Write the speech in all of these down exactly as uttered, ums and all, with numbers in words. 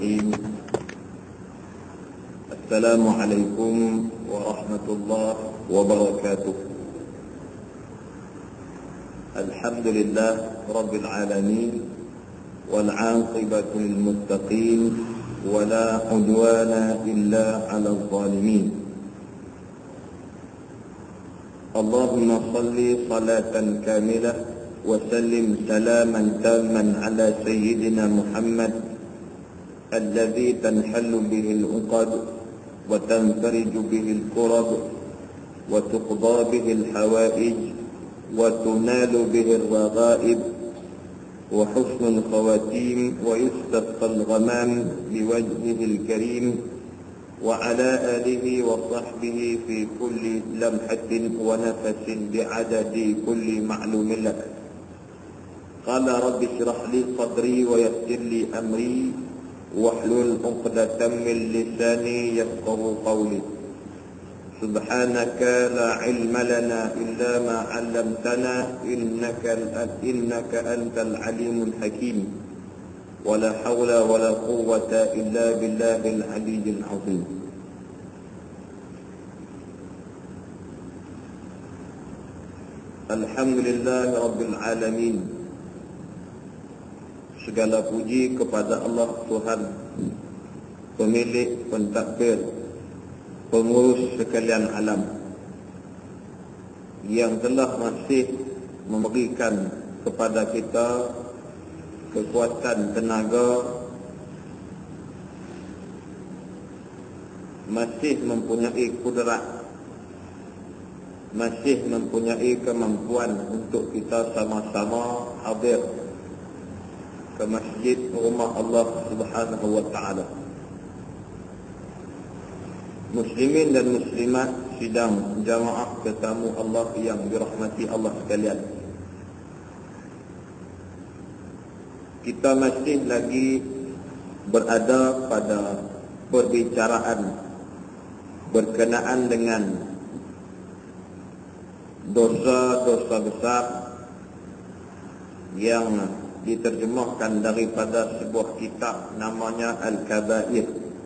Bismillahirrahmanirrahim. Assalamualaikum warahmatullahi wabarakatuh. Alhamdulillah Rabbil alamin, wal 'aqibatu lil muttaqin, wa la 'udwana illa 'alal zalimin. Allahumma salli salatan kamilah وسلم سلاما تاما على سيدنا محمد الذي تنحل به العقد وتنفرج به الكرب وتقضى به الحوائج وتنال به الرغائب وحسن الخواتيم ويستسقى الغمام بوجهه الكريم وعلى آله وصحبه في كل لمحة ونفس بعدد كل معلوم لك. قال رب اشرح لي صدري ويسر لي أمري واحلل عقدة من لساني يفقهوا قولي. سبحانك لا علم لنا إلا ما علمتنا إنك إنك أنت العليم الحكيم ولا حول ولا قوة إلا بالله العلي العظيم. الحمد لله رب العالمين. Segala puji kepada Allah Tuhan, pemilik, pentadbir, pengurus sekalian alam, yang telah masih memberikan kepada kita kekuatan tenaga, masih mempunyai kudrat, masih mempunyai kemampuan untuk kita sama-sama hadir ke masjid rumah Allah Subhanahu wa taala. Muslimin dan muslimat sidang jamaah tetamu Allah yang dirahmati Allah sekalian. Kita masih lagi berada pada perbicaraan berkenaan dengan dosa-dosa besar yang diterjemahkan daripada sebuah kitab namanya Al-Kabair.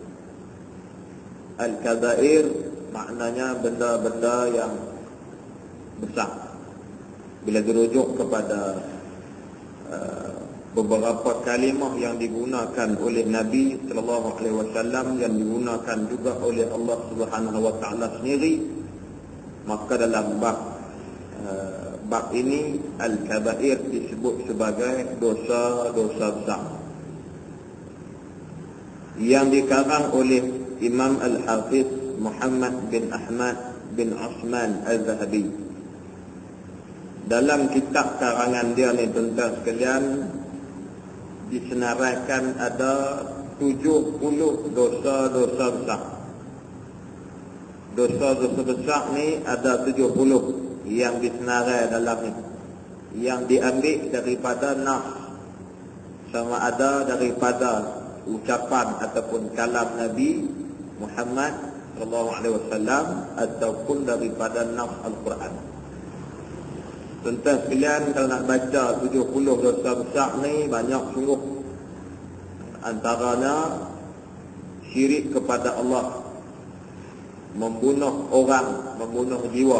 Al-Kabair maknanya benda-benda yang besar. Bila dirujuk kepada uh, beberapa kalimah yang digunakan oleh Nabi sallallahu alaihi wasallam, yang digunakan juga oleh Allah Subhanahu wa taala sendiri, maka dalam bab uh, bab ini Al-Kabair disebut sebagai dosa-dosa besar yang dikarang oleh Imam Al-Hafiz Muhammad bin Ahmad bin Osman Al-Zahabi. Dalam kitab karangan dia ni, tuan-tuan sekalian, disenaraikan ada tujuh puluh dosa-dosa besar. Dosa-dosa besar ni ada tujuh puluh yang disenarai dalam ni, yang diambil daripada nas, sama ada daripada ucapan ataupun kalam Nabi Muhammad sallallahu alaihi wasallam ataupun daripada nas Al-Quran. Tuan-tuan sekalian, kalau nak baca tujuh puluh dosa besar ni banyak sungguh. Antaranya syirik kepada Allah, membunuh orang, membunuh jiwa,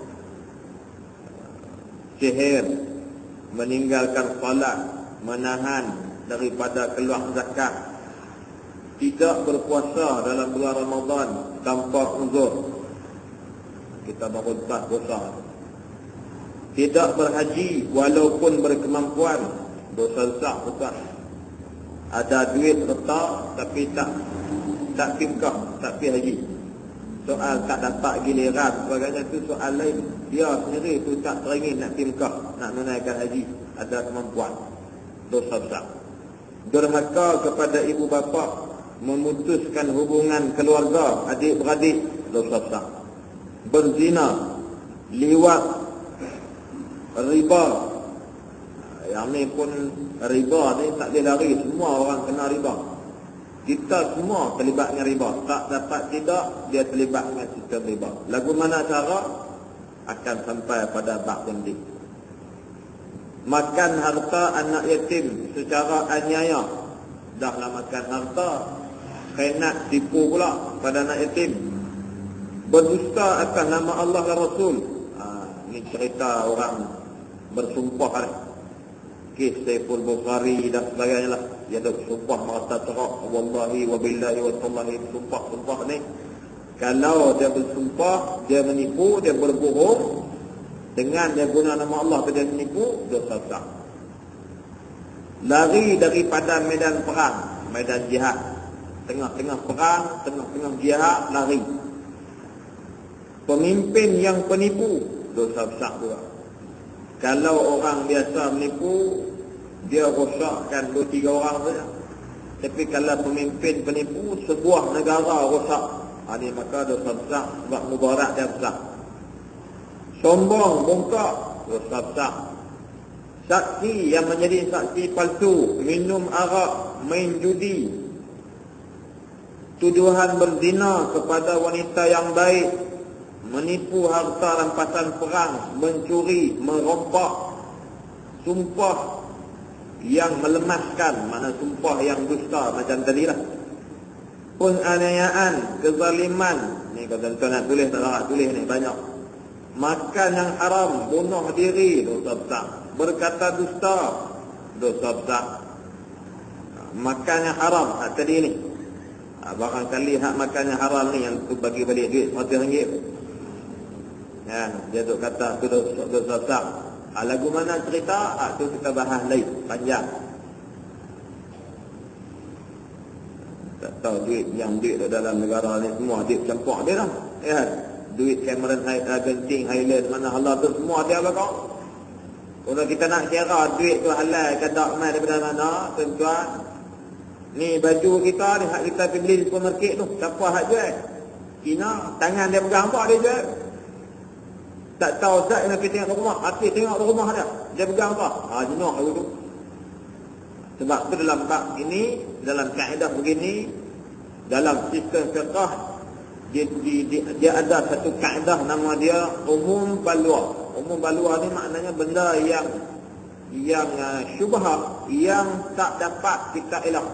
sihir, meninggalkan salat, menahan daripada keluar zakat, tidak berpuasa dalam bulan Ramadan tanpa uzur, kita baru empat dosa. Tidak berhaji walaupun berkemampuan, dosa besar bukan. Ada duit letak tapi tak tak fikah, tak pergi haji. Soal tak dapat giliran sebagainya tu soal lain. Dia sendiri tu tak teringin nak pergi Mekah, nak menunaikan haji, ada kemampuan, dosa besar. Durhaka kepada ibu bapa, memutuskan hubungan keluarga, adik-beradik, dosa besar. Berzina, liwat, riba. Yang ni pun riba ni tak boleh lari, semua orang kena riba. Kita semua terlibat dengan riba. Tak dapat tidak, dia terlibat dengan sistem riba. Lagu mana cara? Akan sampai pada bab yang ini. Makan harta anak yatim secara aniaya, Dahlah makan harta, khianat, tipu pula pada anak yatim, berdusta atas nama Allah dan Rasul. Ha, ini cerita orang bersumpah lah. Kes Saiful Bukhari dan sebagainya lah. Dia ada sumpah merasa terak, wallahi wabillahi wattallahi, sumpah-sumpah ni. Kalau dia bersumpah, dia menipu, dia berbohong, dengan dia guna nama Allah tu dia menipu, dosa besar. Lari daripada medan perang, medan jihad. Tengah-tengah perang, tengah-tengah jihad, lari. Pemimpin yang penipu, dosa besar juga. Kalau orang biasa menipu, dia rosakkan dua tiga orang saja. Tapi kalau pemimpin penipu, sebuah negara rosak. Ha, ini maka dosa besar, sebab mubarak dia besar. Sombong, bongkak, dosa besar. Saksi yang menjadi saksi palsu, minum arak, main judi, tuduhan berzina kepada wanita yang baik, menipu harta rampasan perang, mencuri, merompak, sumpah yang melemaskan, mana sumpah yang dusta macam tadi lah, penganiayaan, kezaliman. Ni kalau tuan nak tulis tak nak tulis ni banyak. Makan yang haram, bunuh diri, dosa besar. Berkata dusta, dosa besar. Makan yang haram, hak tadi ni. Barangkali hak makan yang haram ni yang tu bagi balik duit seratus ringgit. Ya, dia tu kata tu dosa, dosa besar. Ha, lagu mana cerita? Ha, tu kita bahas lain, panjang. Tak tahu duit yang duit dalam negara ni semua duit campur dia lah. Ya, duit Cameron Genting Highland mana halal tu semua dia lah kau. Kalau kita nak kira duit tu halal ke tak mai daripada mana, tuan-tuan. Ni baju kita ni hak kita pergi beli di supermarket tu, siapa hak jual? Cina, tangan dia pegang apa dia jual? Tak tahu Zat nak pergi tengok rumah, hati tengok rumah dia. Dia pegang apa? Ha, jenuh aku tu. Sebab tu dalam bab ini, dalam kaedah begini, dalam sistem fiqh, dia, dia, dia ada satu kaedah nama dia umum balwa. Umum balwa ni maknanya benda yang yang uh, syubhat, yang tak dapat kita elak.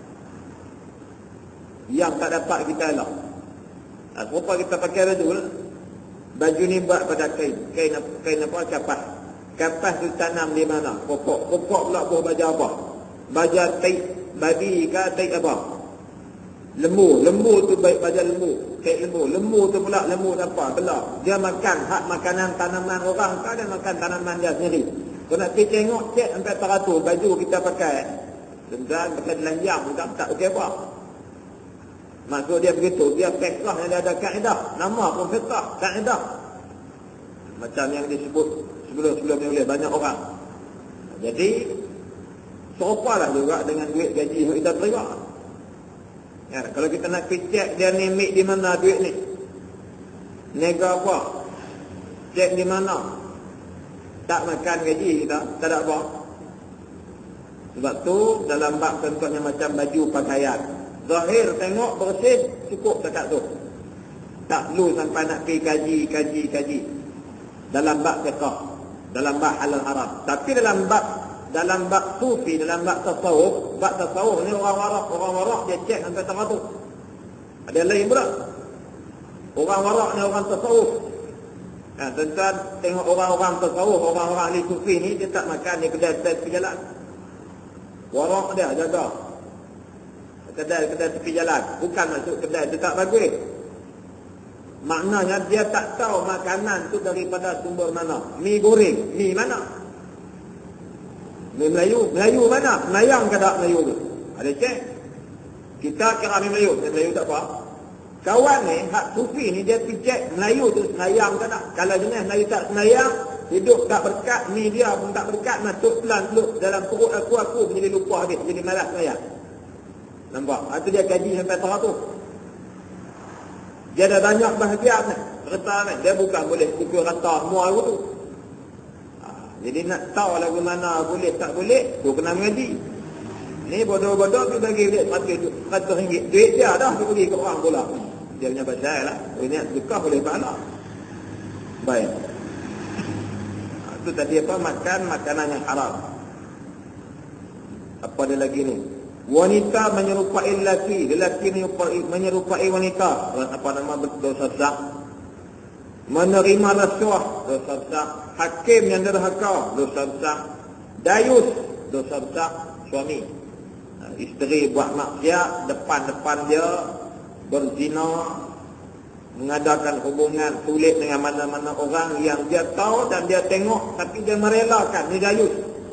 Yang tak dapat kita elak. Nah, serupa kita pakai baju, baju ni buat pada kain. Kain, kain apa? Kapas. Kapas tu tanam di mana? Pokok. Pokok pula buah baja apa? Baja taik babi ke taik apa? Lembu. Lembu tu baik baja lembu. Taik lembu. Lembu tu pula lembu apa? Belah. Dia makan hak makanan tanaman orang ke dia makan tanaman dia sendiri. Kau nak pergi tengok cek sampai teratur baju kita pakai. Tentang pakai telanjang tak tak okey apa. Maksud dia begitu, dia fiqh yang dia ada kaedah. Nama pun fiqh, kaedah. Macam yang disebut sebelum-sebelum ni oleh banyak orang. Jadi, serupalah juga dengan duit gaji yang kita terima. Ya, kalau kita nak cek dia ni mik di mana duit ni. Nega apa? Cek di mana. Tak makan gaji kita, tak ada apa. Sebab tu, dalam bab contohnya macam baju pakaian. Zahir tengok bersih, cukup dekat tu. Tak perlu sampai nak pergi kaji, kaji, kaji. Dalam bab fiqh, dalam bab halal haram. Tapi dalam bab dalam bab sufi, dalam bab tasawuf, bab tasawuf ni orang warak, orang warak dia cek sampai teratur. Ada lain pula. Orang warak ni orang tasawuf. Nah, tuan-tuan tengok orang-orang tasawuf, orang-orang ahli sufi ni dia tak makan di kedai tepi jalan. Warak dia jaga. Kedai-kedai tepi jalan. Bukan masuk kedai itu tak bagus. Maknanya dia tak tahu makanan tu daripada sumber mana. Mi goreng. Mi mana? Mi Melayu. Melayu mana? Melayang ke tak Melayu tu? Ada cek? Kita kira mi Melayu. Mi Melayu tak apa. Kawan ni, hak sufi ni dia pergi cek Melayu tu senayang ke tak? Kalau jenis Melayu tak senayang, hidup tak berkat, mi dia pun tak berkat, masuk pelan peluk dalam perut aku, aku menjadi lupa habis. Jadi malas senayang. Nampak? Itu dia kaji sampai teratur. Dia ada banyak bahagian ni. Reta ni. Dia bukan boleh pukul rata semua aku tu. Ha, jadi nak tahu lagu mana boleh tak boleh, tu kena mengaji. Ni bodoh-bodoh tu bagi duit seratus ringgit. Duit dia dah tu bagi ke orang pula. Dia punya pasal lah. Ini sedekah boleh pahala. Baik. Ha, tu tadi apa? Makan makanan yang haram. Apa dia lagi ni? Wanita menyerupai lelaki, lelaki menyerupai, menyerupai wanita, apa nama, dosa besar. Menerima rasuah, dosa besar. Hakim yang derhaka, dosa besar. Dayus, dosa besar. Suami, isteri buat maksiat, depan-depan dia berzina, mengadakan hubungan sulit dengan mana-mana orang yang dia tahu dan dia tengok, tapi dia merelakan. Ini dayus,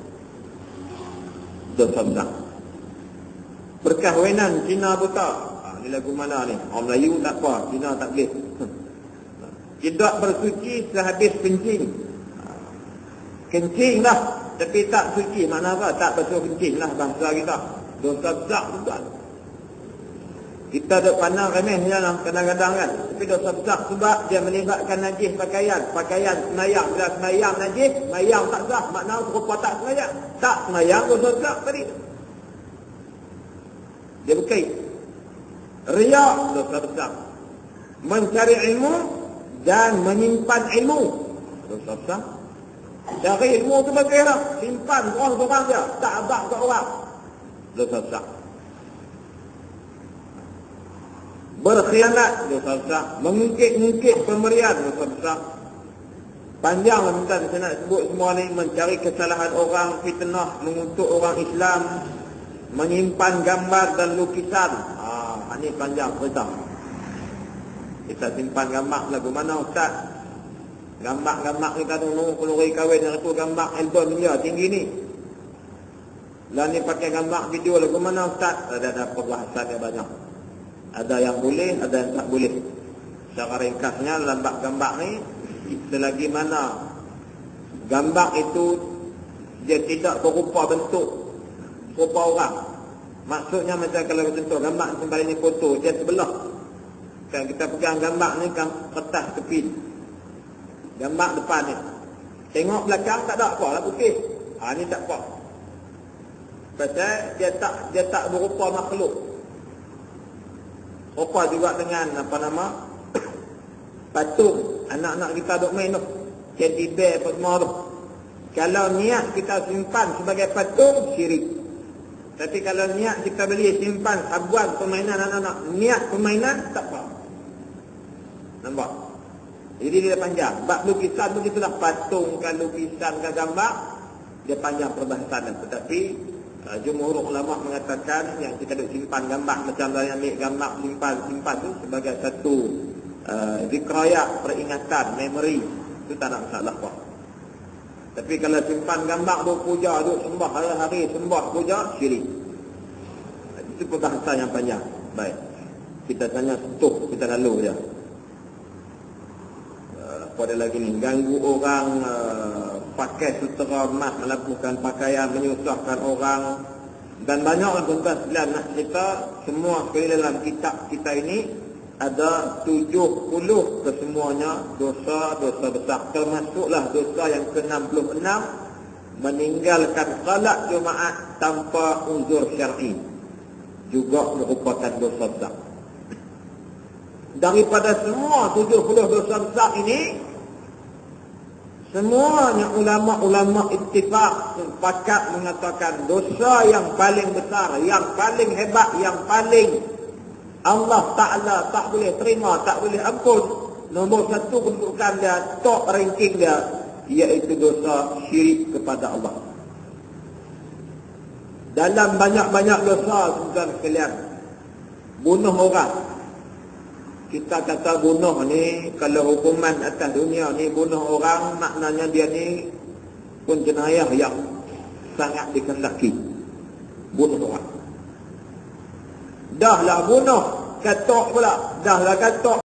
dosa besar. Perkahwinan Cina buta, ha, ni lagu mana ni? Orang Melayu tak apa, Cina tak boleh. Tidak bersuci sehabis kencing. Kencing lah, tapi tak suci. Makna apa? Tak basuh kencing lah bahasa kita. Dosa besar juga. Kita duk pandang remeh lah kadang-kadang kan. Tapi dosa besar sebab dia melibatkan najis pakaian. Pakaian semayang. Bila semayang najis, semayang tak sah. Makna berupa tak semayang. Tak semayang dosa besar tadi. Dia berkait. Riak, dosa besar. Mencari ilmu dan menyimpan ilmu, dosa besar. Cari ilmu tu bagaimana? Simpan orang seorang dia, tak abang ke orang, dosa besar. Berkhianat, dosa besar. Mengungkit-ungkit pemberian, dosa besar. Panjang lah minta saya nak sebut semua ni. Mencari kesalahan orang, fitnah, mengutuk orang Islam, menyimpan gambar dan lukisan. Ah, ini panjang cerita. Kita simpan gambar lagu mana Ustaz? Gambar-gambar ni kata nunggu keluri kahwin yang itu gambar album dia tinggi ni. Lah ni pakai gambar video lagu mana Ustaz? Ada ada perbahasan dia banyak. Ada yang boleh, ada yang tak boleh. Secara ringkasnya dalam gambar ni, selagi mana gambar itu dia tidak berupa bentuk rupa orang. Maksudnya macam kalau contoh gambar sembari ni foto, dia sebelah. Kan kita pegang gambar ni kan kertas tepi. Gambar depan ni. Tengok belakang tak ada apa lah putih. Ha ni tak apa. Pasal dia tak dia tak berupa makhluk. Rupa juga dengan apa nama? Patung anak-anak kita duk main tu. Teddy bear apa semua tu. Kalau niat kita simpan sebagai patung, syirik. Tapi kalau niat kita beli simpan sabuan permainan anak-anak, niat permainan tak apa. Nampak? Jadi dia panjang. Bab lukisan tu itulah, patung kan, lukisan kan, gambar, dia panjang perbahasan. Tetapi uh, jumhur ulama mengatakan yang kita duk simpan gambar macam yang ambil gambar simpan simpan tu sebagai satu uh, zikrayat, peringatan, memori, itu tak ada masalah apa. Tapi kalau simpan gambar duk puja, duk sembah hari-hari sembah puja, syirik. Itu perbahasan yang panjang. Baik. Kita tanya sentuh, kita lalu je. Uh, apa ada lagi ni? Ganggu orang uh, pakai sutera emas, melakukan pakaian, menyusahkan orang. Dan banyaklah tuan-tuan sekalian nak cerita, semua sekali dalam kitab kita ini ada tujuh puluh kesemuanya dosa-dosa besar. Termasuklah dosa yang ke enam puluh enam, meninggalkan salat Jumaat tanpa uzur syar'i, juga merupakan dosa besar. Daripada semua tujuh puluh dosa besar ini, semuanya ulama-ulama ittifaq sepakat mengatakan dosa yang paling besar, yang paling hebat, yang paling Allah Ta'ala tak boleh terima, tak boleh ampun, nombor satu kedudukan dia, top ranking dia, iaitu dosa syirik kepada Allah. Dalam banyak-banyak dosa, tuan-tuan sekalian, bunuh orang. Kita kata bunuh ni, kalau hukuman atas dunia ni, bunuh orang, maknanya dia ni pun jenayah yang sangat dikehendaki. Bunuh orang. Dahlah bunuh, katok pula. Dahlah katok.